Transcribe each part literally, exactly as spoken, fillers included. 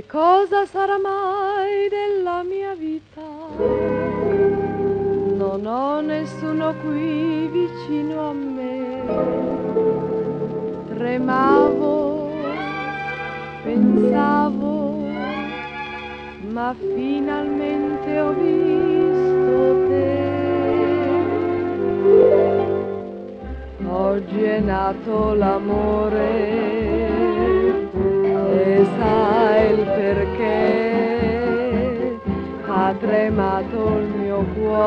cosa sarà mai della mia vita? Non ho nessuno qui vicino a me. Tremavo, pensavo, ma finalmente ho visto te. Oggi è nato l'amore e sai il perché, ha tremato il mio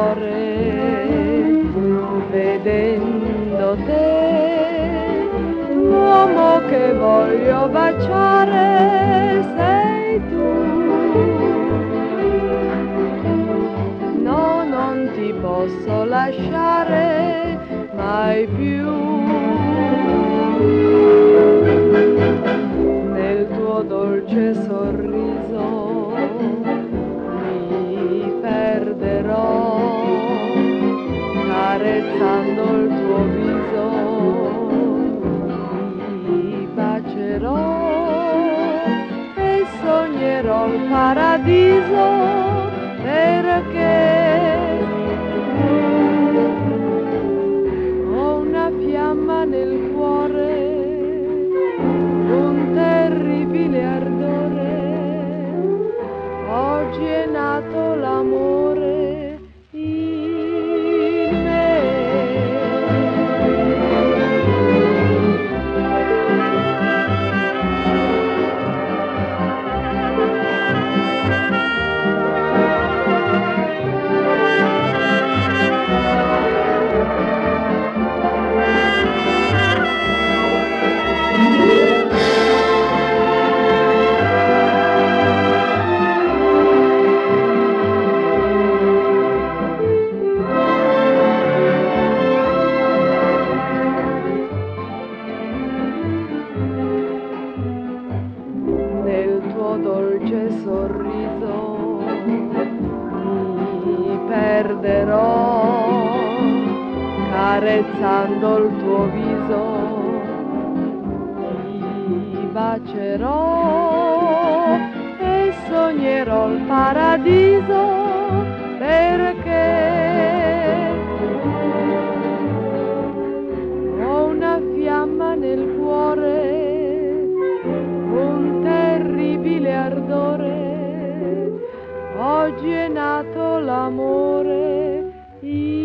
cuore vedendo te. L'uomo che voglio baciare sei tu. No, non ti posso lasciare mai più. Nel tuo dolce sorriso mi perderò, carezzando il tuo viso mi bacerò e sognerò il paradiso, perché fiamma nel cuore, un terribile ardore. Oggi è nato l'amore in me. Dolce sorriso mi perderò, carezzando il tuo viso ti bacerò e sognerò il paradiso, perché ho una fiamma nel cuore, ardore. Oggi è nato l'amore.